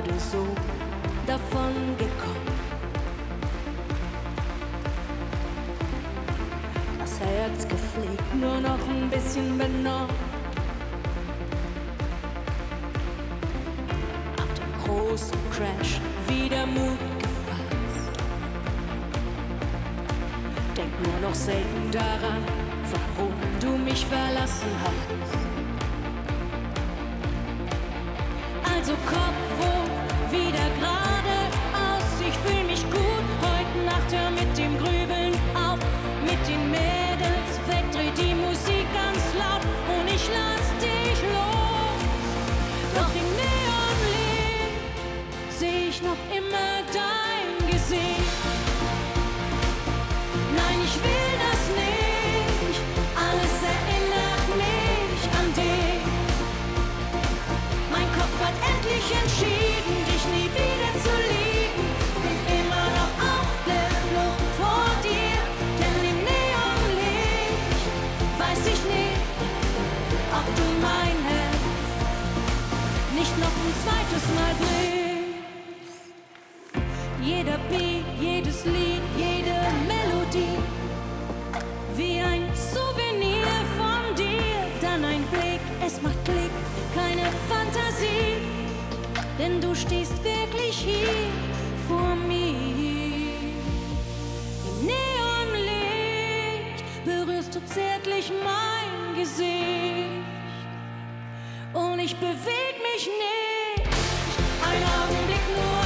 gerade so davon gekommen. Das Herz gepflegt, nur noch ein bisschen benommen. Nach dem großen Crash wieder Mut gefasst. Denk nur noch selten daran, warum du mich verlassen hast. Also Kopf hoch, wieder geradeaus. Ich fühl mich gut, heute Nacht hör mit dem Grübeln auf. Mit den Mädels weg, dreh die Musik ganz laut und ich lass dich los. Doch im Neonlicht seh ich noch immer dein Gesicht. Nein, ich will das nicht, alles erinnert mich an dich. Mein Kopf hat endlich entschieden, dich nie wieder zu lieben. Bin immer noch auf der Flucht vor dir, denn im Neonlicht weiß ich nicht, ob du mein Herz nicht noch ein zweites Mal brichst. Jeder Beat, jedes Lied, jede Melodie, wie ein Souvenir von dir. Dann ein Blick, es macht Klick, keine Fantasie, denn du stehst wirklich hier vor mir. Im Neonlicht berührst du zärtlich mein Gesicht und ich beweg mich nicht, ein Augenblick nur.